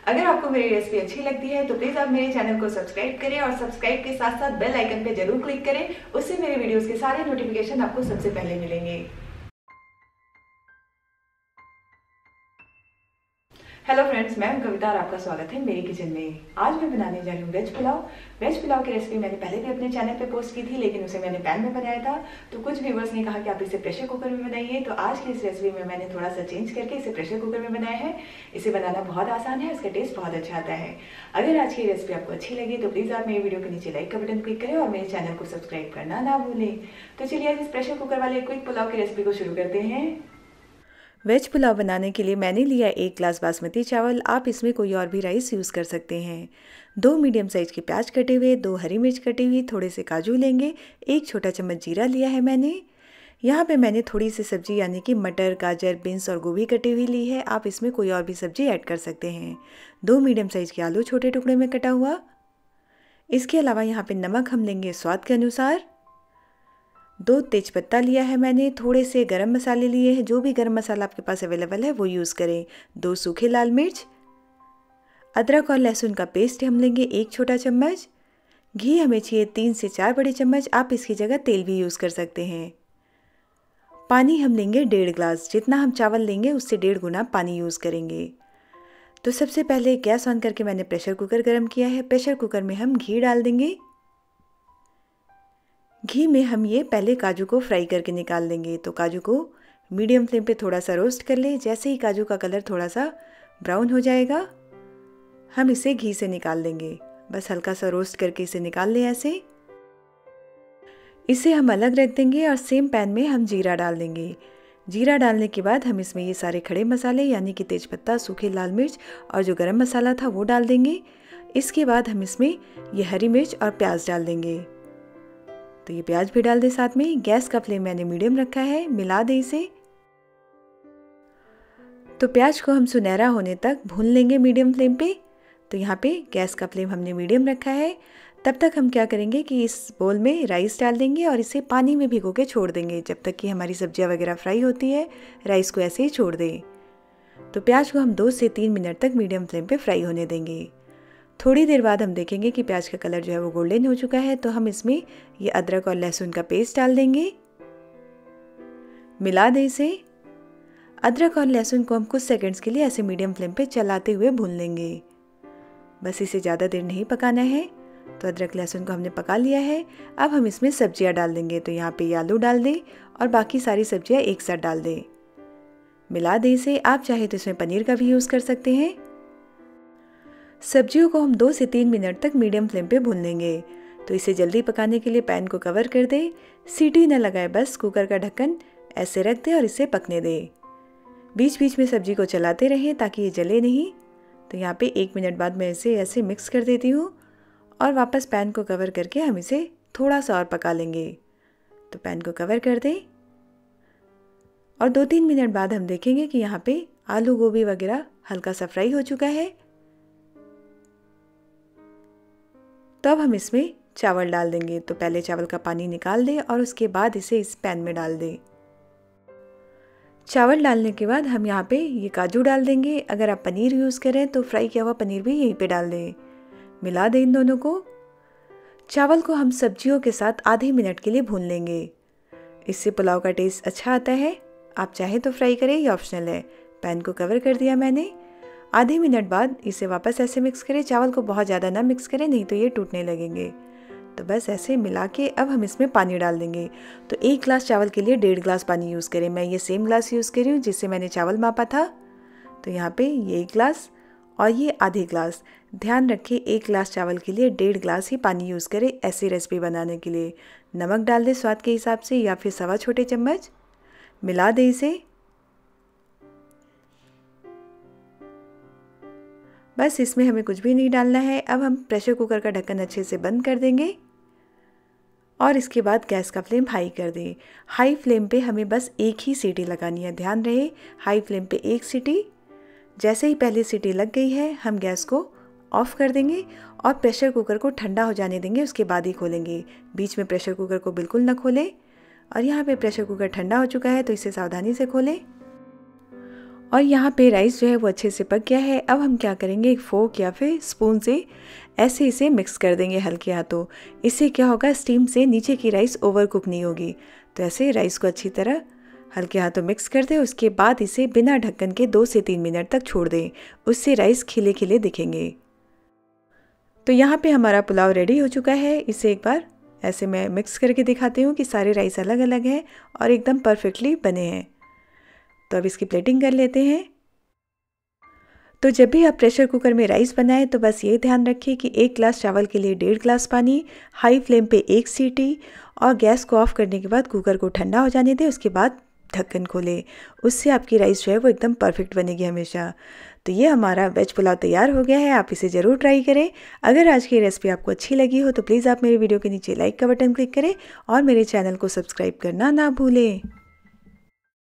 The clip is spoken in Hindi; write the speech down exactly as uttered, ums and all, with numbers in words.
अगर आपको मेरी रेसिपी अच्छी लगती है तो प्लीज़ आप मेरे चैनल को सब्सक्राइब करें और सब्सक्राइब के साथ साथ बेल आइकन पे जरूर क्लिक करें। उससे मेरे वीडियोस के सारे नोटिफिकेशन आपको सबसे पहले मिलेंगे। हेलो फ्रेंड्स, मैं हूं कविता और आपका स्वागत है मेरी किचन में। आज मैं बनाने जा रही हूँ वेज पुलाव। वेज पुलाव की रेसिपी मैंने पहले भी अपने चैनल पे पोस्ट की थी, लेकिन उसे मैंने पैन में बनाया था। तो कुछ व्यूवर्स ने कहा कि आप इसे प्रेशर कुकर में बनाइए, तो आज की इस रेसिपी में मैंने थोड़ा सा चेंज करके इसे प्रेशर कुकर में बनाया है। इसे बनाना बहुत आसान है, इसका टेस्ट बहुत अच्छा आता है। अगर आज की रेसिपी आपको अच्छी लगी तो प्लीज़ आप मेरी वीडियो के नीचे लाइक का बटन क्लिक करें और मेरे चैनल को सब्सक्राइब करना ना भूलें। तो चलिए आज इस प्रेशर कुकर वाले क्विक पुलाव की रेसिपी को शुरू करते हैं। वेज पुलाव बनाने के लिए मैंने लिया एक ग्लास बासमती चावल। आप इसमें कोई और भी राइस यूज़ कर सकते हैं। दो मीडियम साइज़ के प्याज कटे हुए, दो हरी मिर्च कटी हुई, थोड़े से काजू लेंगे, एक छोटा चम्मच जीरा लिया है मैंने। यहाँ पे मैंने थोड़ी सी सब्जी यानी कि मटर, गाजर, बीन्स और गोभी कटी हुई ली है। आप इसमें कोई और भी सब्जी ऐड कर सकते हैं। दो मीडियम साइज़ के आलू छोटे टुकड़े में कटा हुआ। इसके अलावा यहाँ पे नमक हम लेंगे स्वाद के अनुसार। दो तेज़पत्ता लिया है मैंने, थोड़े से गरम मसाले लिए हैं, जो भी गरम मसाला आपके पास अवेलेबल है वो यूज़ करें। दो सूखे लाल मिर्च, अदरक और लहसुन का पेस्ट हम लेंगे एक छोटा चम्मच। घी हमें चाहिए तीन से चार बड़े चम्मच। आप इसकी जगह तेल भी यूज़ कर सकते हैं। पानी हम लेंगे डेढ़ ग्लास। जितना हम चावल लेंगे उससे डेढ़ गुना पानी यूज़ करेंगे। तो सबसे पहले गैस ऑन करके मैंने प्रेशर कुकर गर्म किया है। प्रेशर कुकर में हम घी डाल देंगे। घी में हम ये पहले काजू को फ्राई करके निकाल लेंगे। तो काजू को मीडियम फ्लेम पे थोड़ा सा रोस्ट कर ले। जैसे ही काजू का कलर थोड़ा सा ब्राउन हो जाएगा हम इसे घी से निकाल लेंगे। बस हल्का सा रोस्ट करके इसे निकाल लें ऐसे। इसे हम अलग रख देंगे और सेम पैन में हम जीरा डाल देंगे। जीरा डालने के बाद हम इसमें ये सारे खड़े मसाले यानी कि तेज़पत्ता, सूखे लाल मिर्च और जो गरम मसाला था वो डाल देंगे। इसके बाद हम इसमें ये हरी मिर्च और प्याज डाल देंगे। तो ये प्याज भी डाल दे साथ में। गैस का फ्लेम मैंने मीडियम रखा है। मिला दे इसे। तो प्याज को हम सुनहरा होने तक भून लेंगे मीडियम फ्लेम पे। तो यहाँ पे गैस का फ्लेम हमने मीडियम रखा है। तब तक हम क्या करेंगे कि इस बोल में राइस डाल देंगे और इसे पानी में भिगो के छोड़ देंगे जब तक कि हमारी सब्जियाँ वगैरह फ्राई होती है। राइस को ऐसे ही छोड़ दें। तो प्याज को हम दो से तीन मिनट तक मीडियम फ्लेम पे फ्राई होने देंगे। थोड़ी देर बाद हम देखेंगे कि प्याज का कलर जो है वो गोल्डन हो चुका है। तो हम इसमें ये अदरक और लहसुन का पेस्ट डाल देंगे। मिला दें इसे। अदरक और लहसुन को हम कुछ सेकंड्स के लिए ऐसे मीडियम फ्लेम पे चलाते हुए भून लेंगे। बस इसे ज़्यादा देर नहीं पकाना है। तो अदरक लहसुन को हमने पका लिया है। अब हम इसमें सब्जियां डाल देंगे। तो यहाँ पे आलू डाल दें और बाकी सारी सब्जियां एक साथ डाल दें। मिला दें इसे। आप चाहे तो इसमें पनीर का भी यूज़ कर सकते हैं। सब्जियों को हम दो से तीन मिनट तक मीडियम फ्लेम पे भून लेंगे। तो इसे जल्दी पकाने के लिए पैन को कवर कर दें। सीटी न लगाए, बस कुकर का ढक्कन ऐसे रख दें और इसे पकने दें। बीच बीच में सब्जी को चलाते रहें ताकि ये जले नहीं। तो यहाँ पे एक मिनट बाद मैं इसे ऐसे मिक्स कर देती हूँ और वापस पैन को कवर करके हम इसे थोड़ा सा और पका लेंगे। तो पैन को कवर कर दें और दो तीन मिनट बाद हम देखेंगे कि यहाँ पे आलू गोभी वगैरह हल्का सा फ्राई हो चुका है। तो अब हम इसमें चावल डाल देंगे। तो पहले चावल का पानी निकाल दें और उसके बाद इसे इस पैन में डाल दें। चावल डालने के बाद हम यहाँ पे ये काजू डाल देंगे। अगर आप पनीर यूज़ करें तो फ्राई किया हुआ पनीर भी यहीं पे डाल दें। मिला दें इन दोनों को। चावल को हम सब्जियों के साथ आधे मिनट के लिए भून लेंगे। इससे पुलाव का टेस्ट अच्छा आता है। आप चाहे तो फ्राई करें, ये ऑप्शनल है। पैन को कवर कर दिया मैंने। आधे मिनट बाद इसे वापस ऐसे मिक्स करें। चावल को बहुत ज़्यादा ना मिक्स करें, नहीं तो ये टूटने लगेंगे। तो बस ऐसे मिला के अब हम इसमें पानी डाल देंगे। तो एक ग्लास चावल के लिए डेढ़ ग्लास पानी यूज़ करें। मैं ये सेम ग्लास यूज़ कर रही हूँ जिससे मैंने चावल मापा था। तो यहाँ पे ये एक ग्लास और ये आधे ग्लास। ध्यान रखें एक ग्लास चावल के लिए डेढ़ ग्लास ही पानी यूज़ करें ऐसी रेसिपी बनाने के लिए। नमक डाल दें स्वाद के हिसाब से या फिर सवा छोटे चम्मच। मिला दें इसे। बस इसमें हमें कुछ भी नहीं डालना है। अब हम प्रेशर कुकर का ढक्कन अच्छे से बंद कर देंगे और इसके बाद गैस का फ्लेम हाई कर दें। हाई फ्लेम पे हमें बस एक ही सीटी लगानी है। ध्यान रहे हाई फ्लेम पे एक सीटी। जैसे ही पहली सीटी लग गई है हम गैस को ऑफ कर देंगे और प्रेशर कुकर को ठंडा हो जाने देंगे। उसके बाद ही खोलेंगे। बीच में प्रेशर कुकर को बिल्कुल ना खोलें। और यहाँ पे प्रेशर कुकर ठंडा हो चुका है तो इसे सावधानी से खोलें और यहाँ पे राइस जो है वो अच्छे से पक गया है। अब हम क्या करेंगे, एक फोक या फिर स्पून से ऐसे इसे मिक्स कर देंगे हल्के हाथों। इससे क्या होगा, स्टीम से नीचे की राइस ओवर कुक नहीं होगी। तो ऐसे राइस को अच्छी तरह हल्के हाथों मिक्स कर दें। उसके बाद इसे बिना ढक्कन के दो से तीन मिनट तक छोड़ दें, उससे राइस खिले खिले दिखेंगे। तो यहाँ पे हमारा पुलाव रेडी हो चुका है। इसे एक बार ऐसे मैं मिक्स करके दिखाती हूँ कि सारे राइस अलग अलग हैं और एकदम परफेक्टली बने हैं। तो अब इसकी प्लेटिंग कर लेते हैं। तो जब भी आप प्रेशर कुकर में राइस बनाएं तो बस ये ध्यान रखिए कि एक गिलास चावल के लिए डेढ़ गिलास पानी, हाई फ्लेम पे एक सीटी और गैस को ऑफ करने के बाद कुकर को ठंडा हो जाने दें। उसके बाद ढक्कन खोलें, उससे आपकी राइस जो है वो एकदम परफेक्ट बनेगी हमेशा। तो ये हमारा वेज पुलाव तैयार हो गया है। आप इसे ज़रूर ट्राई करें। अगर आज की रेसिपी आपको अच्छी लगी हो तो प्लीज़ आप मेरे वीडियो के नीचे लाइक का बटन क्लिक करें और मेरे चैनल को सब्सक्राइब करना ना भूलें।